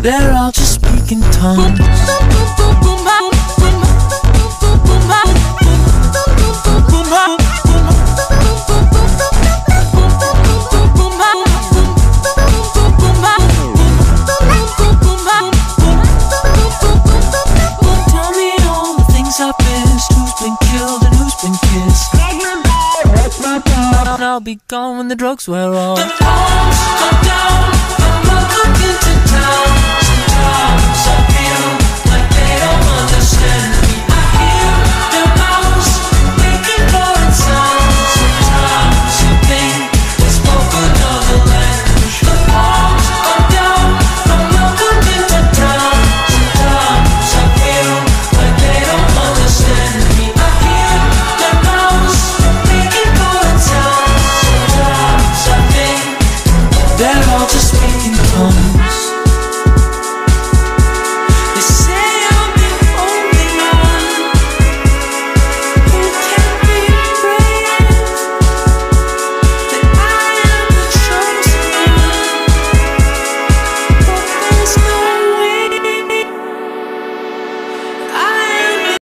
They're all just speaking tongues. Tell me all the things I've missed. Who's been killed and who's been kissed? I'll be gone when the drugs wear off. The bombs come down.